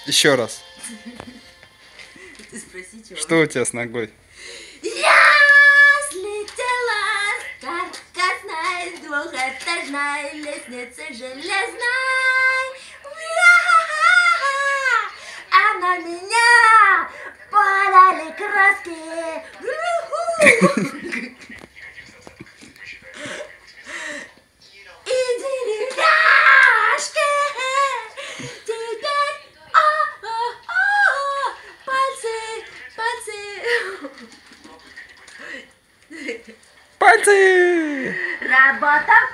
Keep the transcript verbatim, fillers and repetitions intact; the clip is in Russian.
Еще раз. Ты спроси, чего? Что у тебя с ногой? Я слетела с каркасной двухэтажной лестницы железной. А на меня падали краски. И деревяшки. Теперь а-а-а, пальцы, пальцы. Пальцы! Работа